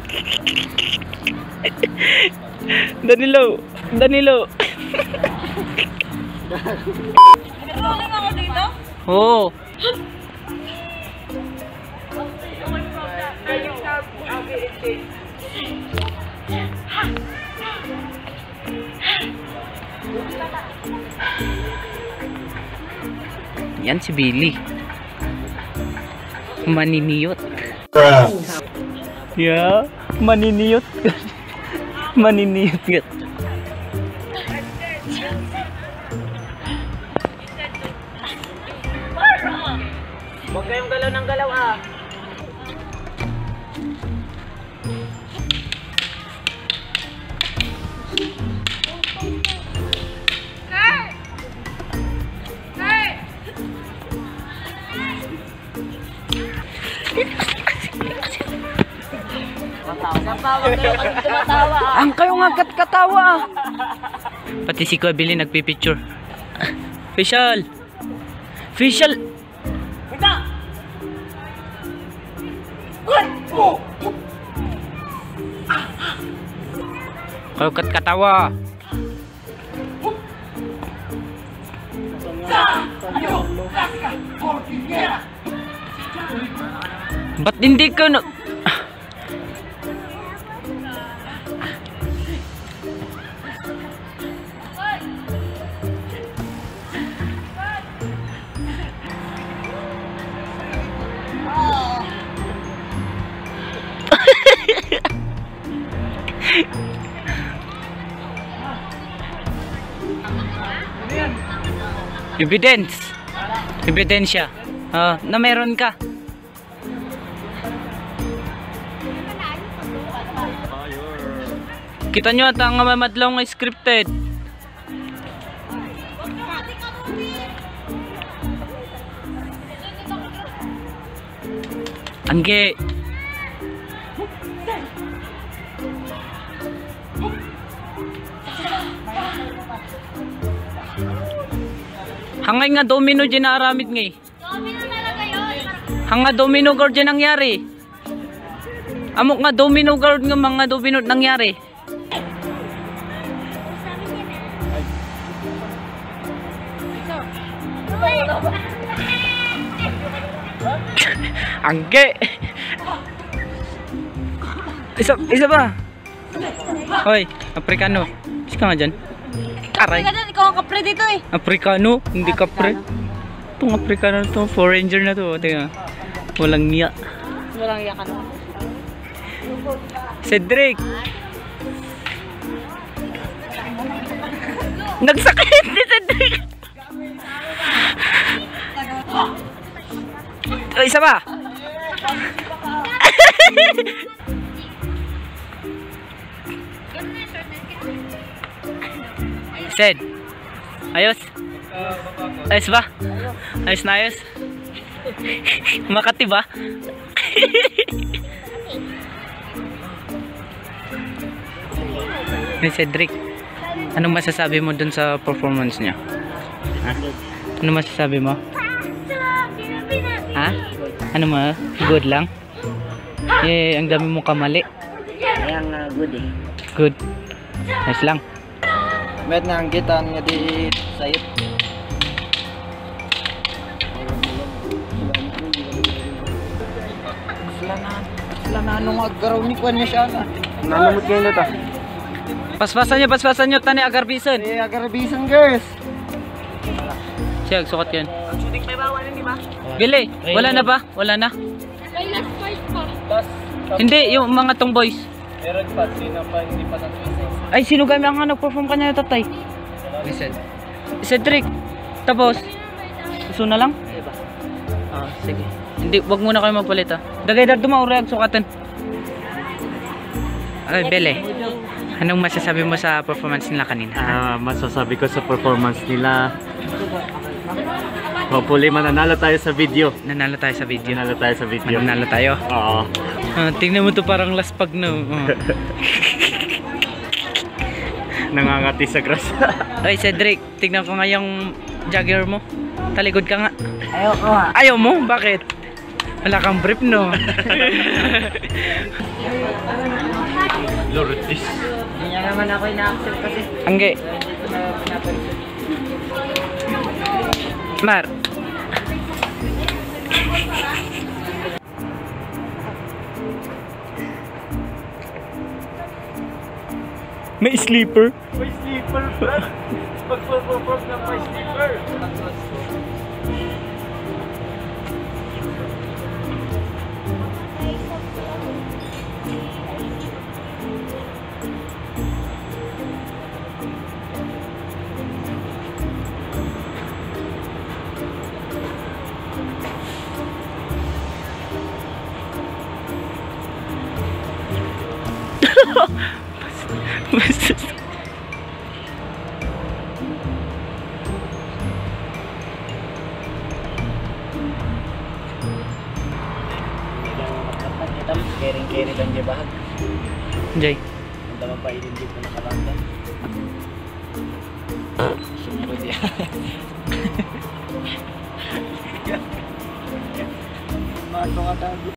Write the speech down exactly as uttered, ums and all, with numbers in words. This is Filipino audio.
Danilo, Danilo. Rolling ako dito? Oo. Yan si Billy. Maniniyot. Yeah, maniniyot. Maniniyot ka. Huwag kayong galaw ng galaw ah. Ang kayo nga kat-katawa. Pati si Kuya Billy nagpipicture. Facial. Facial. Kayo kat-katawa. Ba't hindi ka na... Evidence. Ebidensya. Uh, na meron ka. Kita nyo at ang mamadlaw ng scripted. Angge. Hangay nga domino dyan na aramid ngay. Domino talaga yun. Hanga domino guard dyan nangyari. Amok nga domino guard nga mga domino nangyari. Angge. Isa, isa ba? Hoy, Afrikano. Isa ka nga dyan. Aray. Ikaw ang kapre dito eh. Afrikano, hindi kapre. Itong Afrikano na to, foreigner na to. Tingnan. Walang niya. Walang iya ka naman. Cedric. Nagsakit ni Cedric. Oh, isa ba? Sed. Ayos. Ayos ba? Ayos na ayos. Makati ba? Ni Cedric, anong masasabi mo dun sa performance niya? Ha? Ano masasabi mo? Ha? Ano mo? Good lang? Eh, ang dami mo kamali. Yang uh, good eh. Good. Nice lang. Met nang kita nga di sayot. Sila na, sila na nung agaraw ni Kwan niya siya na. Nanamot kayo na ta. Paspasan nyo, paspasan nyo, tani agarbisan. Eh, agarabisan girls. Siya, sukat yun. Billy, wala na ba? Wala na? May last part pa. Hindi, yung mga tong boys. Meron pa, sino pa hindi pa nag-isip. Ay, sino kami ang nag-perform kanya na tatay? Listen. Cedric. Tapos, gusto na lang? Diba? Ah, sige. Hindi, wag muna kayo magpalit ah. Dagay dad dumaurag sukatan. Ay, Bele. Anong masasabi mo sa performance nila kanina? Ah, masasabi ko sa performance nila, hopefully mananalo tayo sa video. Nanalo tayo sa video. Nanalo tayo sa video. Mananalo tayo. Oo. Ah, tingnan mo to parang laspag na. Oh. Nangangati sa grass. Ay, Cedric, tignan ko nga yung jogger mo. Talikod ka nga. Ayaw ko ha. Ayaw mo? Bakit? Wala kang brief, no? Lourdes. Hindi niya naman ako ina-accept kasi. Angge. Hindi ko na pinapansin. Mar. May sleeper. May sleeper, bro. Pag-perform na may sleeper. Basta. Kering-kering lang dyan bahag. Jay. Ang damang pa ilin dito nakalanggan. Sumunod yan. Mato nga tago.